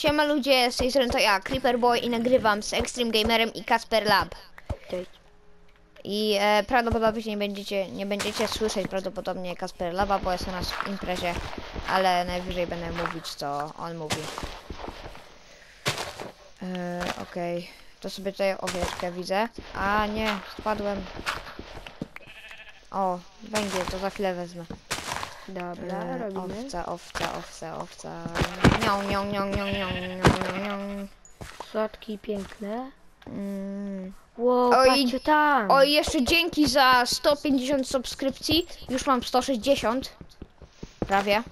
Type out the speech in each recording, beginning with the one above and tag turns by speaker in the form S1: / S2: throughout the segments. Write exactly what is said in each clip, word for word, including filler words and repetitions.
S1: Siema ludzie, z tej strony to ja, Creeper Boy i nagrywam z Extreme Gamerem i Kasper Lab.
S2: Cześć.
S1: I e, prawdopodobnie nie będziecie, nie będziecie słyszeć prawdopodobnie Kasper Laba, bo jest u nas w imprezie, ale najwyżej będę mówić, co on mówi. E, Okej, okay. To sobie tutaj owieczkę widzę. A nie, spadłem. O, węgiel, to za chwilę wezmę.
S2: Dobra,
S1: E,
S2: robimy.
S1: owca, owca, owca, owca. Nią, nią, nią, nią, nią, nią, nią.
S2: Słodki, piękne.
S1: Mm.
S2: Wow,
S1: Oj,
S2: patrzcie tam.
S1: O, jeszcze dzięki za sto pięćdziesiąt subskrypcji. Już mam sto sześćdziesiąt. Prawie.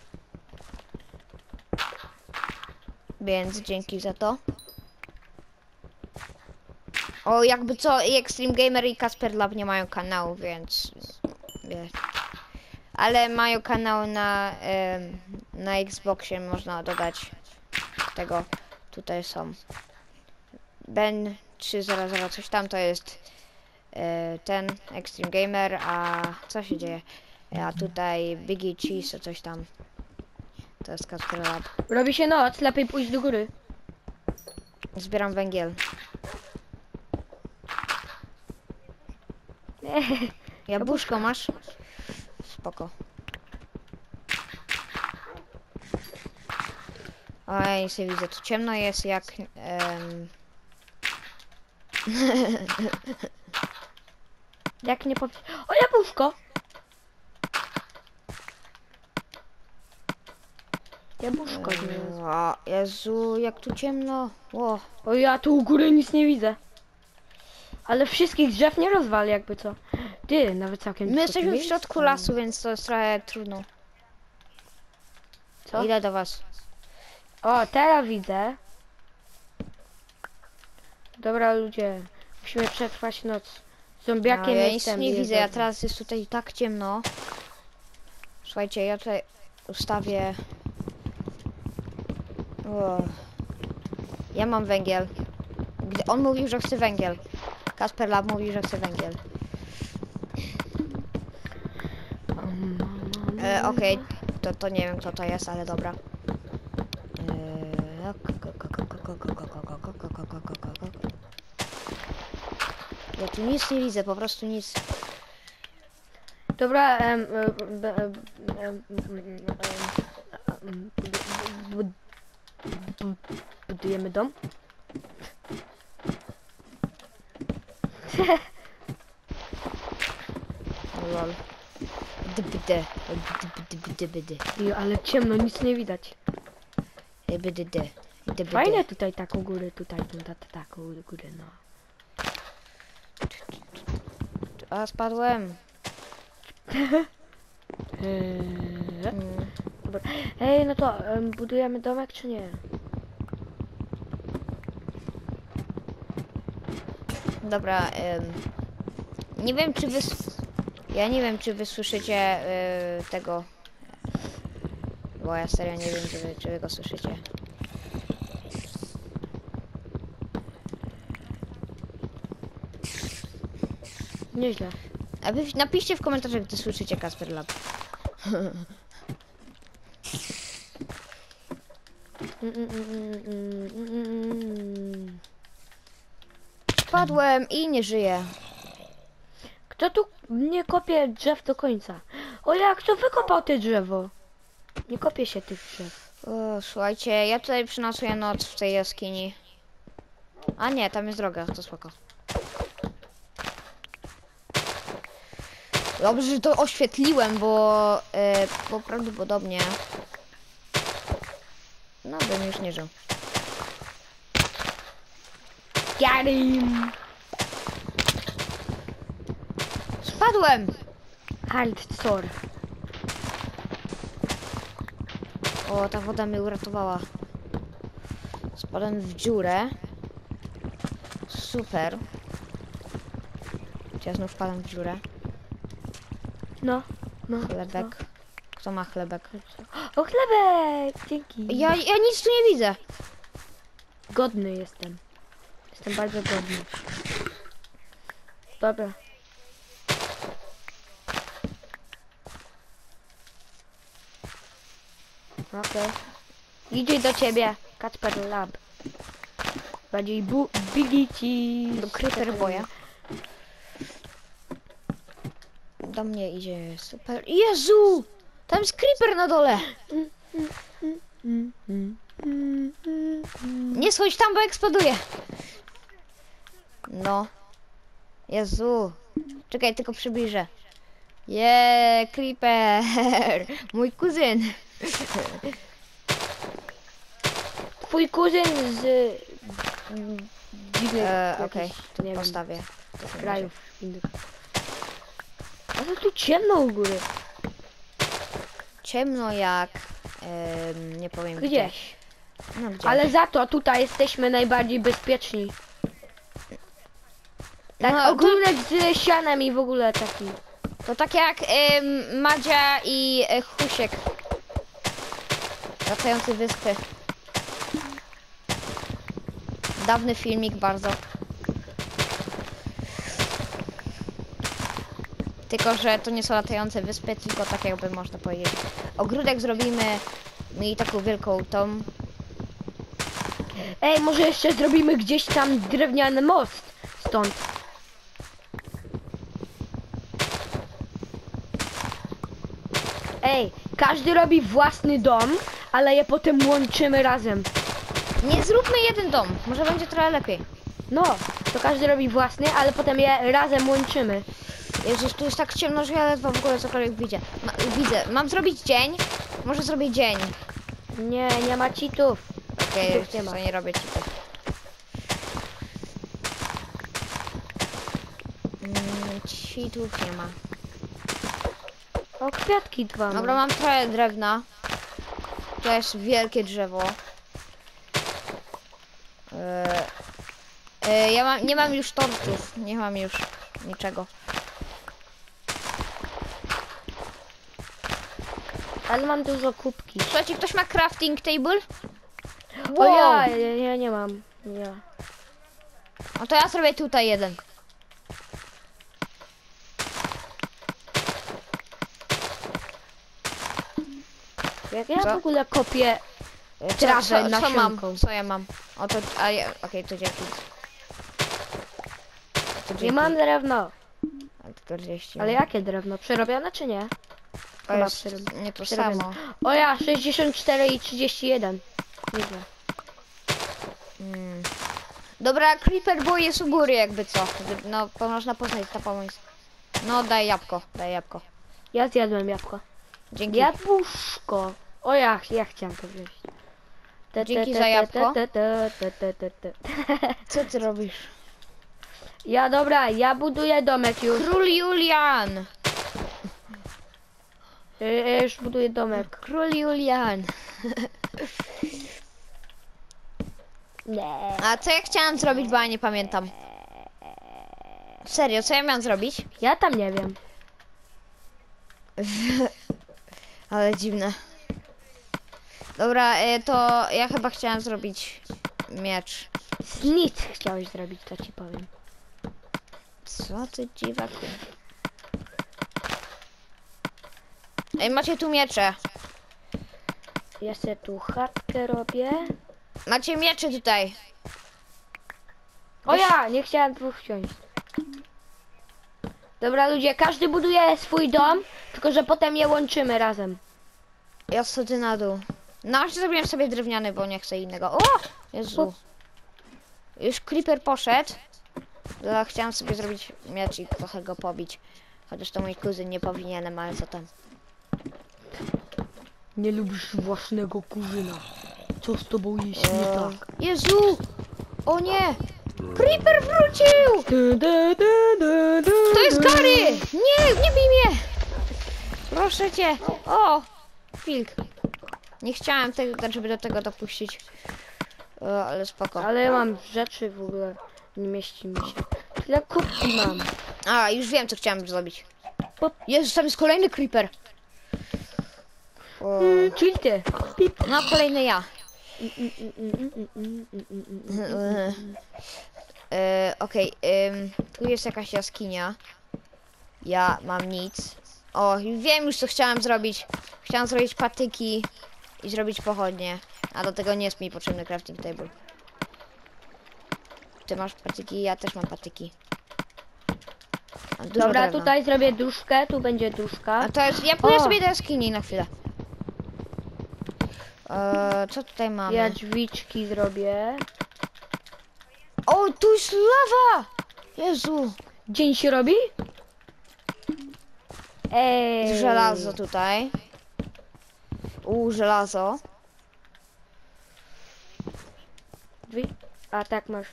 S1: Więc dzięki za to. O, jakby co, i Extreme Gamer i Kasper Lab nie mają kanału, więc... Wie. Ale mają kanał na, em, na Xboxie, można dodać tego. Tutaj są. Ben trzy zero zero coś tam, to jest e, ten Extreme Gamer, a co się dzieje? A tutaj Biggie Cheese, coś tam. To jest Kasper Lab.
S2: Robi się noc, lepiej pójść do góry.
S1: Zbieram węgiel. Jabłuszko masz? Spoko. Oj, się widzę, tu ciemno jest jak... Um...
S2: Jak nie pod... O, jabłuszko! Jabłuszko znalazłem.
S1: O, Jezu, jak tu ciemno. O,
S2: O, ja tu u góry nic nie widzę. Ale wszystkich drzew nie rozwal, jakby co. Ty, nawet całkiem...
S1: my jesteśmy w
S2: miejscu.
S1: środku lasu, więc to jest trochę trudno.
S2: Co?
S1: Idę do was.
S2: O, teraz widzę. Dobra, ludzie. Musimy przetrwać noc. Zombiakiem
S1: No, ja nic
S2: jestem.
S1: nie
S2: jest
S1: widzę, ja
S2: dobrze.
S1: teraz jest tutaj tak ciemno. Słuchajcie, ja tutaj ustawię... O. Ja mam węgiel. Gdy on mówił, że chce węgiel. Kasper Lab mówił, że chce węgiel. E, Okej, okay. to, to nie wiem kto to jest, ale dobra. E, Ja tu nic nie widzę, po prostu nic.
S2: Dobra, em, em, em, em, em, bud- bud- budujemy dom.
S1: Lol. Dbd. Dbd.
S2: Jo, ale ciemno, nic nie widać.
S1: Dbd.
S2: Fajne tutaj tak u góry, tutaj, tu, ta, ta, tak u góry, no.
S1: A spadłem.
S2: Eee,
S1: Mm.
S2: dobra. Ej, no to em, budujemy domek czy nie?
S1: Dobra, ym, nie wiem czy wy... Ja nie wiem czy wy słyszycie y, tego... Bo ja serio nie wiem czy wy, czy wy go słyszycie.
S2: Nieźle.
S1: A wy napiszcie w komentarzach, gdy słyszycie Kasper Lab.
S2: Mm, mm, mm, mm, mm, mm.
S1: Spadłem i nie żyję.
S2: Kto tu nie kopie drzew do końca? O, jak kto wykopał te drzewo? Nie kopie się tych drzew.
S1: O, słuchajcie, ja tutaj przynosuję noc w tej jaskini. A nie, tam jest droga, to spoko. Dobrze, że to oświetliłem, bo, e, bo prawdopodobnie... No, bym już nie żył.
S2: Got him!
S1: Spadłem!
S2: Hardcore.
S1: O, ta woda mnie uratowała. Spadłem w dziurę. Super. Czy ja znów wpadam w dziurę?
S2: No, no.
S1: Chlebek. Kto ma chlebek?
S2: No. O, chlebek! Dzięki.
S1: Ja, ja nic tu nie widzę.
S2: Godny jestem. Jestem bardzo godny. Dobra.
S1: Okej.
S2: Idzie do ciebie. Kacper Lab. Bardziej bu Bility.
S1: Do Creeper boya. Do mnie idzie super. Jezu! Tam jest Creeper na dole! Nie schodź tam, bo eksploduje! No. Jezu. Czekaj, tylko przybliżę. Jeee, Creeper! Mój kuzyn!
S2: Twój kuzyn z... mm, dziwnych
S1: Eee,
S2: jakichś,
S1: okej,
S2: nie wiem,
S1: postawię.
S2: krajów innych. Ale tu ciemno u góry.
S1: Ciemno jak... em, nie powiem gdzie.
S2: Gdzieś.
S1: No gdzie?
S2: Ale za to tutaj jesteśmy najbardziej bezpieczni. Tak,
S1: No, to-
S2: ogólnie z sianem i w ogóle taki.
S1: To tak jak em, Madzia i e, Husiek. Latający wyspy. Dawny filmik bardzo. Tylko, że to nie są latające wyspy, tylko tak jakby można powiedzieć. Ogródek zrobimy, mieli taką wielką tą.
S2: Ej, może jeszcze zrobimy gdzieś tam drewniany most stąd. Ej, każdy robi własny dom, ale je potem łączymy razem.
S1: Nie zróbmy jeden dom, może będzie trochę lepiej.
S2: No, to każdy robi własny, ale potem je razem łączymy.
S1: Jezus, tu jest tak ciemno, że ja ledwo w ogóle cokolwiek widzę. Ma, widzę. Mam zrobić dzień? Może zrobię dzień.
S2: Nie, nie ma cheatów.
S1: Okej,
S2: Cheatów nie
S1: okay,
S2: ma.
S1: nie robię ci to. Mm, cheatów nie ma.
S2: O, kwiatki dwa. mam.
S1: Dobra, mam trochę drewna. To jest wielkie drzewo. Eee, e, ja mam, nie mam już torczów. Nie mam już niczego.
S2: Ale mam dużo kubki.
S1: Słuchajcie, ktoś ma crafting table?
S2: O ja, ja, ja nie mam. Ja.
S1: No to ja zrobię tutaj jeden.
S2: Jak ja
S1: Co?
S2: w ogóle kopię
S1: E, Co,
S2: trawę
S1: co, co mam?
S2: nasionką.
S1: Co ja mam? O to, a ja, okej, to dzięki. To
S2: Nie
S1: dzięki.
S2: mam drewno.
S1: A, czterdzieści.
S2: Ale jakie drewno? Przerobione czy nie?
S1: To
S2: chyba
S1: jest
S2: przerob-
S1: nie to
S2: przerobione.
S1: samo.
S2: O ja, sześćdziesiąt cztery i trzydzieści jeden. Nieźle.
S1: Mm. Dobra, Creeper Boy jest u góry jakby co. No, to można poznać ta pomysł. No, daj jabłko, daj jabłko.
S2: Ja zjadłem jabłko.
S1: Dzięki.
S2: Jabłuszko. O ja, ja chciałem to wziąć. Te, te,
S1: Dzięki
S2: te,
S1: za
S2: te,
S1: jabłko.
S2: te, te, te, te, te, te.
S1: Co ty robisz?
S2: Ja dobra, ja buduję domek już.
S1: Król Julian!
S2: Ja ja już buduję domek.
S1: Król Julian.
S2: Nie.
S1: A co ja chciałam zrobić, bo ja nie pamiętam. Serio, co ja miałam zrobić?
S2: Ja tam nie wiem.
S1: Ale dziwne. Dobra, e, to ja chyba chciałam zrobić miecz.
S2: Nic chciałeś zrobić, to ci powiem.
S1: Co ty dziwaku? Ej, macie tu miecze.
S2: Ja sobie tu chatkę robię.
S1: Macie miecze tutaj.
S2: O ja, nie chciałem dwóch wziąć. Dobra ludzie, każdy buduje swój dom, tylko że potem je łączymy razem.
S1: Ja schodzę na dół. No, zrobiłem sobie drewniany, bo nie chcę innego. O! Jezu. Już Creeper poszedł. Ja chciałam sobie zrobić miecz i trochę go pobić. Chociaż to mój kuzyn, nie powinienem, ale co tam.
S2: Nie lubisz własnego kuzyna. Co z tobą jest nie
S1: O.
S2: tak?
S1: Jezu! O nie! Creeper wrócił! To jest Gary! Nie, nie bij mnie! Proszę cię! O! Wilk. Nie chciałem tego, żeby do tego dopuścić. O, ale spoko.
S2: Ale ja mam rzeczy w ogóle. Nie mieści mi się. Tyle kubki mam.
S1: A, już wiem, co chciałem zrobić.
S2: Pop.
S1: Jezus, tam jest kolejny creeper. O.
S2: Mm, czyli ty. Pip.
S1: No, kolejny ja.
S2: Mm,
S1: E, Okej, ym, tu jest jakaś jaskinia. Ja mam nic. O, wiem już, co chciałam zrobić. Chciałam zrobić patyki i zrobić pochodnie. A do tego nie jest mi potrzebny crafting table. Ty masz patyki, ja też mam patyki. Mam dużo
S2: Dobra,
S1: drewna.
S2: tutaj zrobię duszkę, tu będzie duszka.
S1: A to jest, ja pójdę
S2: O!
S1: sobie do jaskini na chwilę. Eee, co tutaj mamy?
S2: Ja drzwiczki zrobię.
S1: O, tu jest lawa! Jezu!
S2: Dzień się robi? Ej.
S1: Żelazo tutaj. U, żelazo.
S2: Drzwi? A tak masz.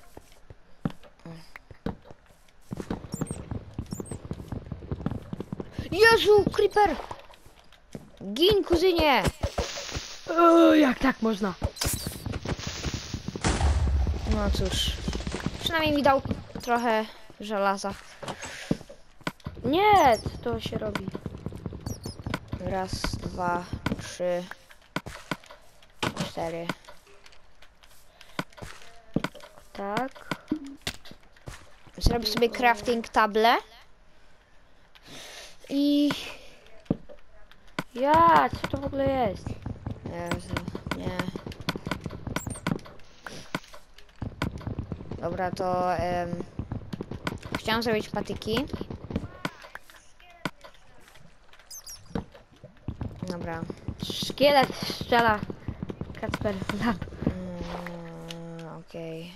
S1: Jezu, creeper! Gin, kuzynie!
S2: O, jak tak można?
S1: No cóż. Przynajmniej mi dał trochę żelaza.
S2: Nie, to się robi.
S1: Raz, dwa, trzy, cztery.
S2: Tak.
S1: Zrobię sobie crafting table. I...
S2: Ja, co to w ogóle jest?
S1: Jezu, nie. Dobra, to... em, chciałam zrobić patyki. Dobra.
S2: Szkielet strzela. Kacper, zap.
S1: Mm, Okej.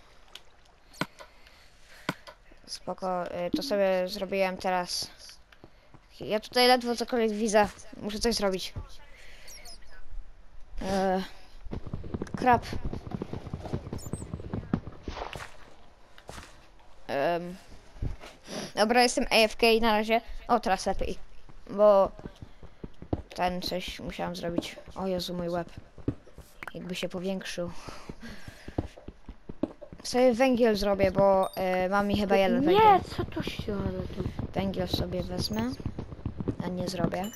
S1: Spoko, y, to sobie zrobiłem teraz. Ja tutaj ledwo cokolwiek widzę. Muszę coś zrobić. Eee, krab. Em, dobra, jestem A F K na razie. O, teraz lepiej. Bo ten coś musiałam zrobić. O Jezu, mój łeb. Jakby się powiększył. Sobie węgiel zrobię, bo e, mam mi chyba jeden węgiel.
S2: Nie, co tu się robi?
S1: Węgiel sobie wezmę, a nie zrobię.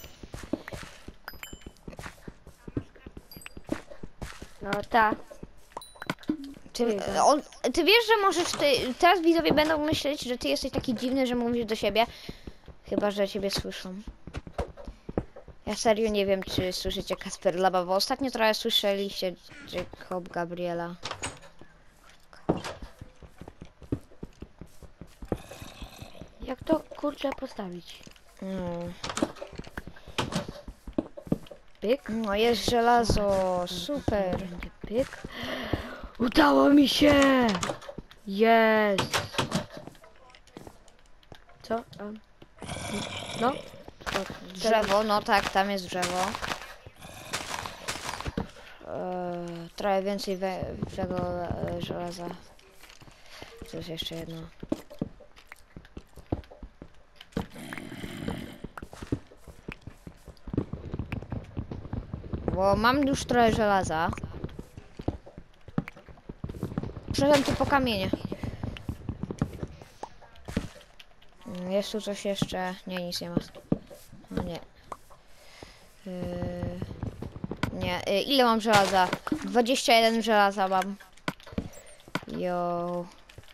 S2: No tak.
S1: Ty,
S2: Ojej.
S1: on, ty wiesz, że możesz, ty, teraz widzowie będą myśleć, że ty jesteś taki dziwny, że mówisz do siebie. Chyba, że ciebie słyszą. Ja serio nie wiem, czy słyszycie Kasper Laba, bo ostatnio trochę słyszeliście Jacob Gabriela.
S2: Jak to kurczę postawić?
S1: Mm.
S2: Pyk.
S1: No jest żelazo, super.
S2: Będzie pyk. Udało mi się! Jest! Co? Em, No? O,
S1: Drzewo, no tak, tam jest drzewo. Eee, trochę więcej we, tego e, żelaza. Tu jest jeszcze jedno. Bo mam już trochę żelaza. Przyszedłem tu po kamienie. Mm, Jest tu coś jeszcze? Nie, nic nie ma. No nie. Yy, nie, yy, ile mam żelaza? dwadzieścia jeden żelaza mam. Jo.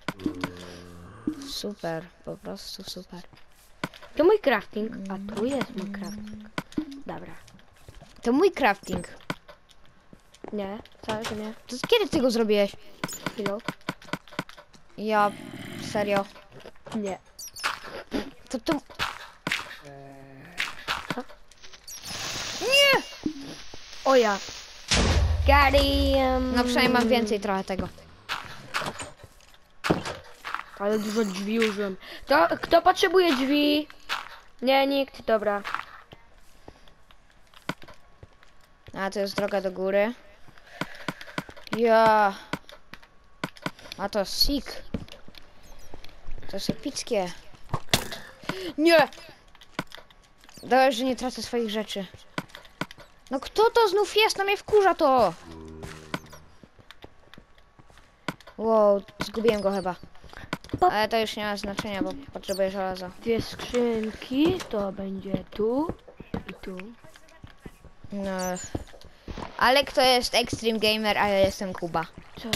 S1: Super, po prostu super.
S2: To mój crafting, a tu jest mój crafting. Dobra.
S1: To mój crafting.
S2: Nie, wcale to nie.
S1: To kiedy ty go zrobiłeś?
S2: Chwilą.
S1: Ja, serio.
S2: Nie.
S1: To to...
S2: Co?
S1: Nie!
S2: O ja. Got him.
S1: No przynajmniej mam więcej trochę tego.
S2: Ale dużo drzwi użyłem. To, kto potrzebuje drzwi? Nie, nikt. Dobra.
S1: A to jest droga do góry. Ja. A to sik. To jest epickie. Nie! Dobrze, że nie tracę swoich rzeczy. No kto to znów jest? No mnie wkurza to! Wow, zgubiłem go chyba.
S2: Pop.
S1: Ale to już nie ma znaczenia, bo potrzebuję żelaza.
S2: Dwie skrzynki. To będzie tu i tu.
S1: No. Ale kto jest Extreme Gamer, a ja jestem Kuba.
S2: Co?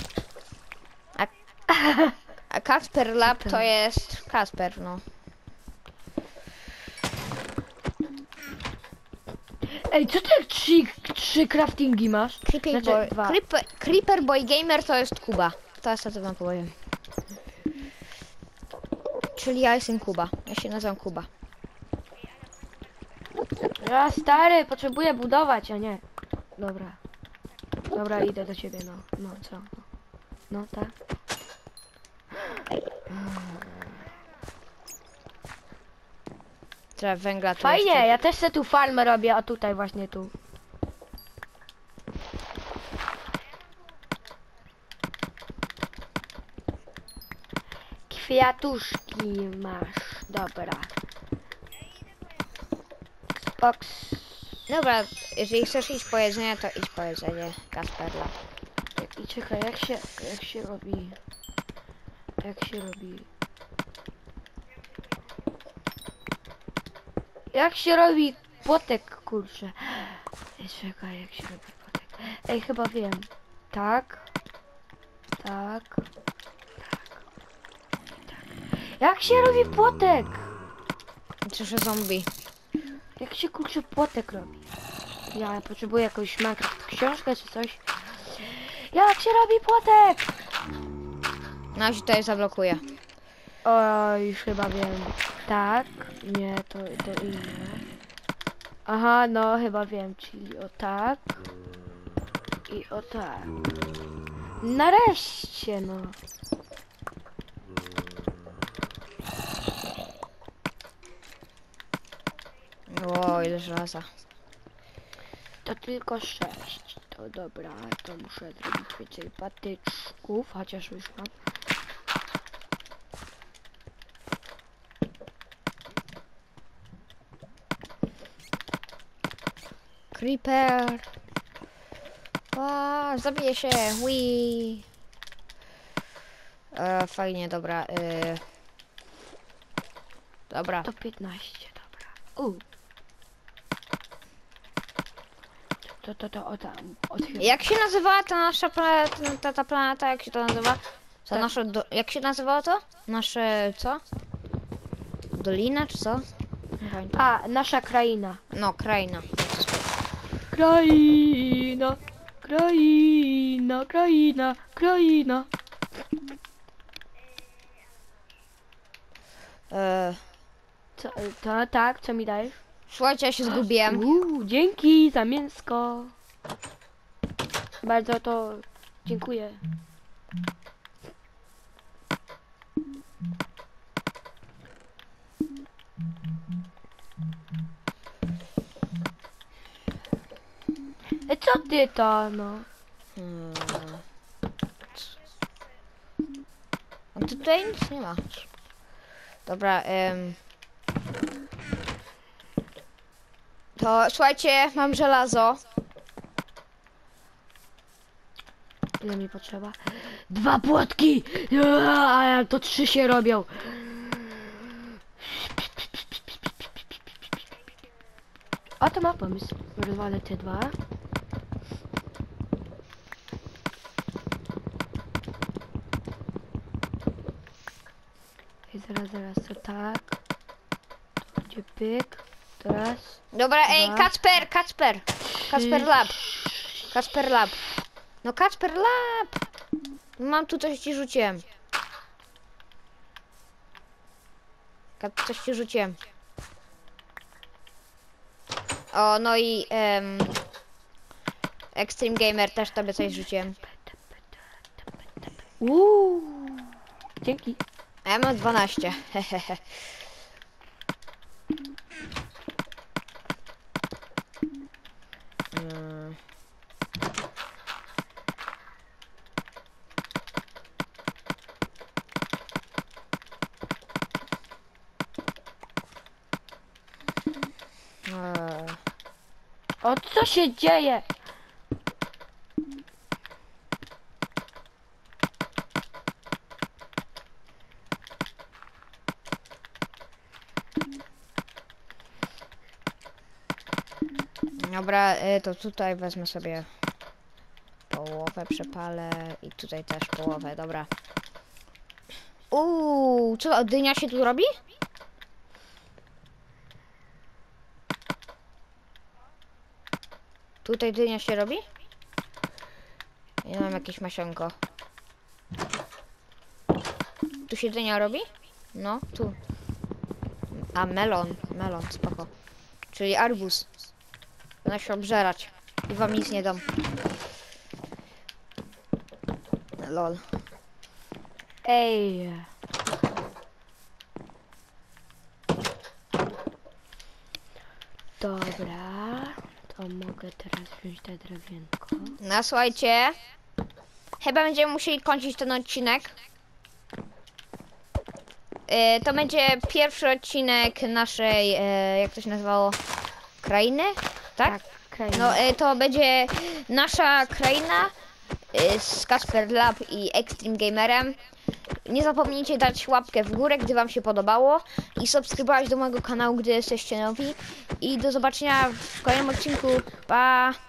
S1: A Kasper Lab to jest Kasper, no.
S2: Ej, co ten krzyk Trzy craftingi masz?
S1: Creeper,
S2: Znaczy,
S1: boy,
S2: dwa.
S1: Creeper, Creeper Boy Gamer to jest Kuba. To jest to, co wam powiem. Czyli ja jestem Kuba. Ja się nazywam Kuba.
S2: Ja stary, potrzebuję budować, a nie. Dobra. Dobra, idę do ciebie, no. No, co? No, no tak.
S1: Trzeba węgla tu
S2: Fajnie,
S1: jeszcze.
S2: ja też se tu farmę robię, a tutaj właśnie tu. Kwiatuszki masz, dobra. Box.
S1: Dobra, jeżeli chcesz iść po jedzenie, to idź po jedzenie, Kasperla.
S2: I czekaj, jak się, jak się robi? Jak się robi? Jak się robi płotek, kurczę? Ej, czekaj, jak się robi płotek? Ej, chyba wiem. Tak. Tak. Tak. Jak się robi płotek?
S1: Słyszę zombie.
S2: Jak się kurczę płotek robi? Ja potrzebuję jakąś Minecraft książkę czy coś. Jak się robi płotek?
S1: No się tutaj zablokuje.
S2: O, już chyba wiem. Tak. Nie, to, to inne. Aha, no chyba wiem, czyli o tak. I o tak. Nareszcie, no.
S1: O, ile żelaza.
S2: To tylko sześć. To dobra, to muszę zrobić więcej patyczków, chociaż już mam.
S1: Creeper. A, zabije się. Wii. E, fajnie, dobra. E, dobra.
S2: To piętnaście, dobra. U. To, to, to, o tam, otwieram.
S1: Jak się nazywała ta nasza planeta, ta, ta planeta, jak się to nazywa? To
S2: Tak.
S1: nasze, do, jak się nazywało to? Nasze, co? Dolina, czy co? Nie pamiętam.
S2: A, nasza kraina.
S1: No, kraina.
S2: Kraina, kraina, kraina, kraina.
S1: E,
S2: Co, to, tak, co mi dajesz?
S1: słuchajcie, ja się zgubiłem.
S2: Uuu, dzięki za mięsko. Bardzo to dziękuję. E, co ty to, no?
S1: Hmm. A ty tutaj nic nie masz. Dobra, em. To słuchajcie, mam żelazo.
S2: Ile mi potrzeba? Dwa płotki! Ja, to trzy się robią. A to ma pomysł. Rozwalę te dwa. I zaraz, zaraz, to tak. To będzie pyk. Teraz.
S1: Dobra, ej,
S2: Dwa.
S1: Kacper, Kacper. Kacper
S2: trzy.
S1: Lab. Kacper Lab. No Kacper Lab. Mam tu coś ci rzuciłem. Ka- Coś ci rzuciłem. O, no i em, Extreme Gamer też tobie coś rzuciłem.
S2: Uuu. Dzięki.
S1: A ja mam dwanaście. Hehehe. Mm. Eee.
S2: O, co się dzieje?
S1: Dobra, y, to tutaj wezmę sobie połowę, przepalę i tutaj też połowę, dobra. Uuu, co, dynia się tu robi? Tutaj dynia się robi? Ja mam jakieś masionko. Tu się dynia robi? No, tu. A, melon. Melon, spoko. Czyli arbuz. Będę się obżerać. I wam nic nie dam. Lol.
S2: Ej. Dobra. To mogę teraz wziąć te drewienko.
S1: No słuchajcie. Chyba będziemy musieli kończyć ten odcinek. Yy, to będzie pierwszy odcinek naszej, yy, jak to się nazywało? Krainy? Tak?
S2: okej.
S1: No yy, to będzie nasza kraina yy, z Kasper Lab i Extreme Gamerem. Nie zapomnijcie dać łapkę w górę, gdy wam się podobało i subskrybować do mojego kanału, gdy jesteście nowi. I do zobaczenia w kolejnym odcinku. Pa!